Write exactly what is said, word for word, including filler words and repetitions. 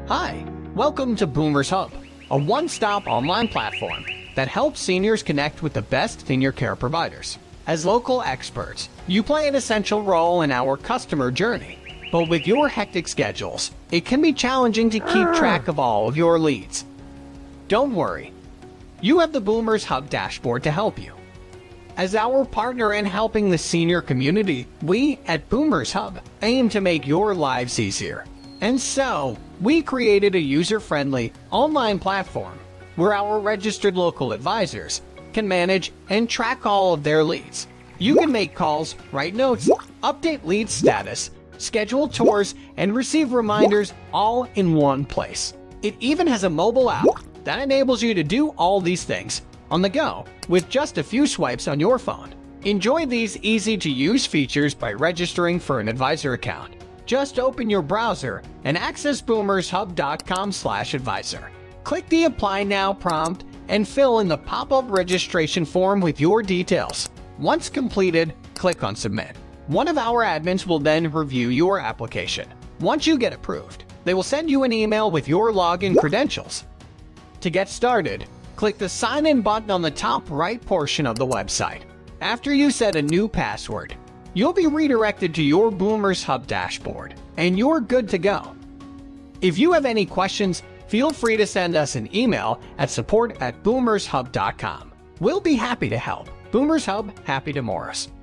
Hi, welcome to Boomers Hub, a one-stop online platform that helps seniors connect with the best senior care providers. As local experts, you play an essential role in our customer journey. But with your hectic schedules, it can be challenging to keep track of all of your leads. Don't worry, you have the Boomers Hub dashboard to help you. As our partner in helping the senior community, we at Boomers Hub aim to make your lives easier. And so, we created a user-friendly online platform where our registered local advisors can manage and track all of their leads. You can make calls, write notes, update lead status, schedule tours, and receive reminders all in one place. It even has a mobile app that enables you to do all these things on the go with just a few swipes on your phone. Enjoy these easy-to-use features by registering for an advisor account. Just open your browser and access boomers hub dot com slash advisor. Click the Apply Now prompt and fill in the pop-up registration form with your details. Once completed, click on Submit. One of our admins will then review your application. Once you get approved, they will send you an email with your login credentials. To get started, click the Sign In button on the top right portion of the website. After you set a new password, you'll be redirected to your Boomers Hub dashboard, and you're good to go. If you have any questions, feel free to send us an email at support at boomers hub dot com. We'll be happy to help. Boomers Hub, happy to Morris.